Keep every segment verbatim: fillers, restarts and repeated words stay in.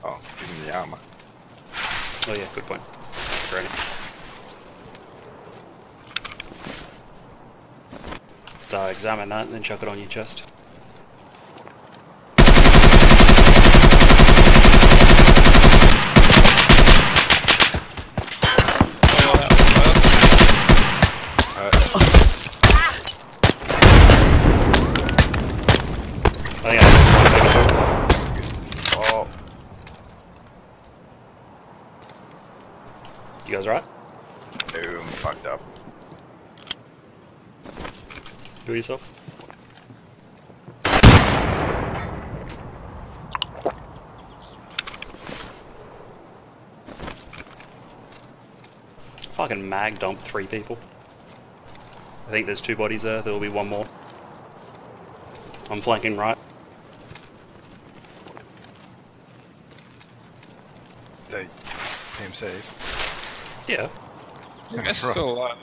Oh, give him the armor. Oh yeah, good point. Ready. Just uh, examine that and then chuck it on your chest. I think I Oh, You guys right? no, I'm fucked up. Do it yourself. Fucking mag dump three people. I think there's two bodies there, there will be one more. I'm flanking right. They team save. Yeah. I guess still alive.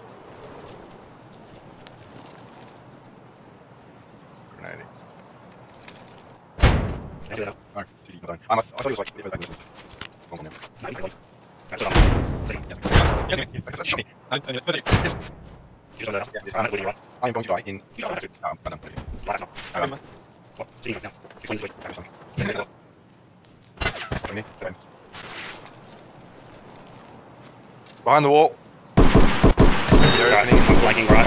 Grenade. Yeah. Oh, gee, I I thought it was like. One more. That's what I'm saying. Yeah. Yes, Yeah, that's shot me. I, I, that's it. Just on that. Yeah, I'm not with you, right? I'm going to die in. You don't have to. Um, I don't know. Right, now. Um, What? See you now. It's Wednesday. Have some. Me, same. Behind the wall. You're Right, opening. I'm flanking right.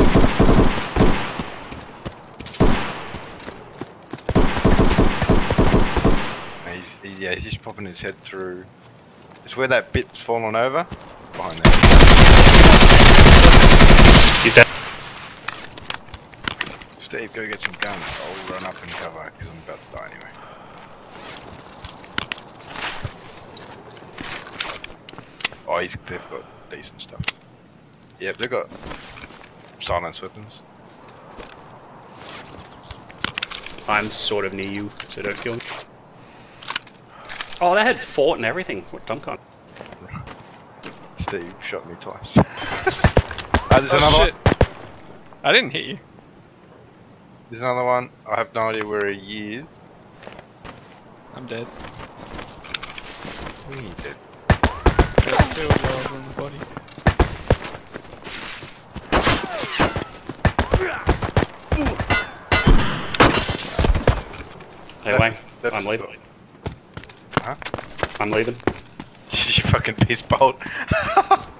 He's, he, yeah, he's just popping his head through. It's where that bit's fallen over. Behind there. He's dead. Steve, go get some guns. I'll run up and cover because I'm about to die anyway. Oh, he's, they've got decent stuff. Yep, they've got silence weapons. I'm sort of near you, so don't kill me. Oh, they had fort and everything. What dumb cunt. Steve shot me twice. uh, there's Oh, another shit. one. I didn't hit you. There's another one. I have no idea where he is. I'm dead. Where he dead? There's two wells on the body. Hey, Wang, That's- I'm leaving. Huh? I'm leaving. You fucking piss bolt.